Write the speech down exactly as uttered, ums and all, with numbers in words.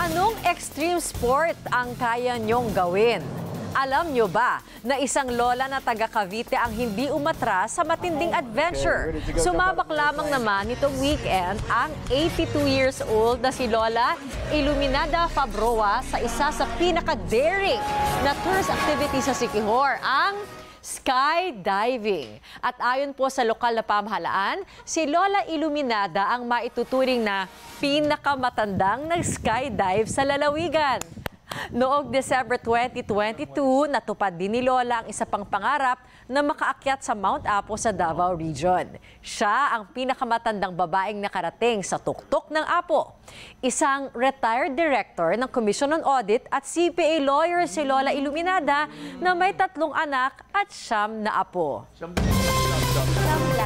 Anong extreme sport ang kaya niyong gawin? Alam niyo ba na isang lola na taga Cavite ang hindi umatras sa matinding adventure? Sumabak lamang naman nitong weekend ang eighty-two years old na si Lola Iluminada Fabroa sa isa sa pinaka-daring na tourist activity sa Siquijor, ang skydiving. At ayon po sa lokal na pamahalaan, si Lola Iluminada ang maituturing na pinakamatandang nag-skydive sa lalawigan. Noong December twenty twenty-two, natupad din ni Lola ang isa pang pangarap na makaakyat sa Mount Apo sa Davao Region. Siya ang pinakamatandang babaeng nakarating sa tuktok ng Apo. Isang retired director ng Commission on Audit at C P A lawyer si Lola Iluminada na may tatlong anak at siyam na apo.